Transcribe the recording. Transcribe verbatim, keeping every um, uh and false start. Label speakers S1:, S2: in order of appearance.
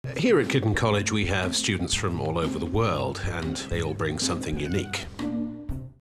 S1: Here at Kitten College we have students from all over the world and they all bring something unique.